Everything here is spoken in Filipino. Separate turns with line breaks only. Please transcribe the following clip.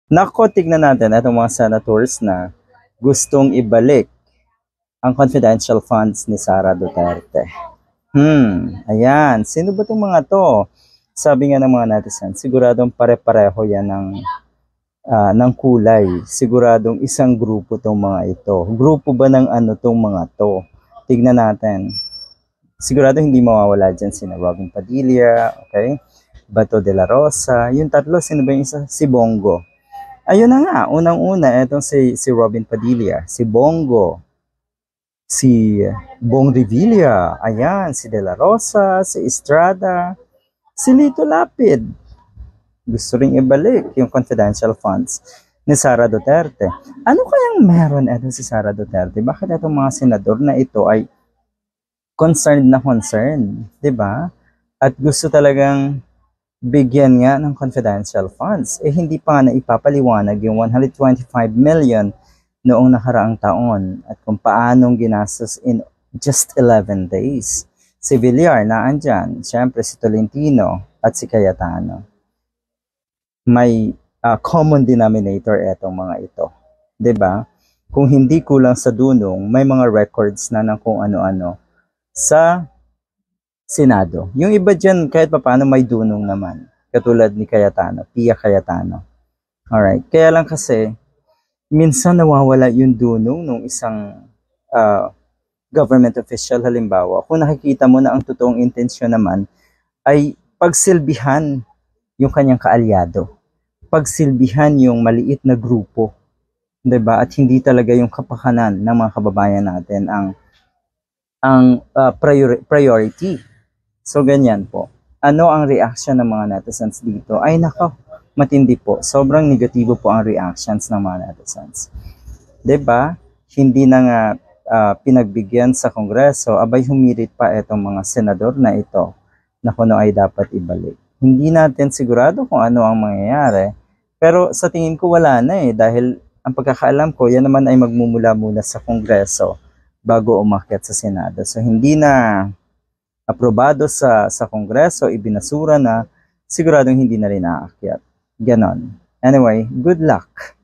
Nako, tignan natin itong mga senators na gustong ibalik ang confidential funds ni Sara Duterte. Ayan. Sino ba itong mga to? Sabi nga ng mga netizens, siguradong pare-pareho yan ng kulay. Siguradong isang grupo tong mga ito. Grupo ba ng ano tong mga to? Tignan natin. Sigurado hindi mawawala dyan sina Robin Padilla, okay? Bato de la Rosa. Yung tatlo, sino ba yung isa? Si Bongo. Ayun na nga, unang-una, etong si Robin Padilla, si Bongo, si Bong Revilla, ayan, si De La Rosa, si Estrada, si Lito Lapid. Gusto ring ibalik yung confidential funds ni Sara Duterte. Ano kayang meron etong si Sara Duterte? Bakit itong mga senador na ito ay concerned, 'di ba? At gusto talagang bigyan nga ng confidential funds. Hindi pa nga naipapaliwanag yung 125 million noong nakaraang taon at kung paanong ginastos in just 11 days. Si Villar naandyan, syempre si Tolentino at si Cayetano. May common denominator etong mga ito. 'Di ba? Kung hindi kulang sa dunong, may mga records na ng kung ano-ano sa Senado. Yung iba dyan, kahit paano may dunong naman. Katulad ni Cayetano, Pia Cayetano. Alright, kaya lang kasi, minsan nawawala yung dunong ng isang government official. Halimbawa, kung nakikita mo na ang totoong intensyon naman, ay pagsilbihan yung kanyang kaalyado. Pagsilbihan yung maliit na grupo. 'Di ba? At hindi talaga yung kapakanan ng mga kababayan natin ang priority. So, ganyan po. Ano ang reaction ng mga netizens dito? Ay, nako, matindi po. Sobrang negatibo po ang reactions ng mga netizens. 'Di ba? Hindi na nga pinagbigyan sa Kongreso, abay humirit pa itong mga senador na ito na kuno ay dapat ibalik. Hindi natin sigurado kung ano ang mangyayari. Pero sa tingin ko wala na dahil ang pagkakaalam ko, yan naman ay magmumula muna sa Kongreso bago umakyat sa Senado. So hindi na aprobado sa Kongreso, ibinasura na, siguradong hindi na rin aakyat. Ganon. Anyway, good luck.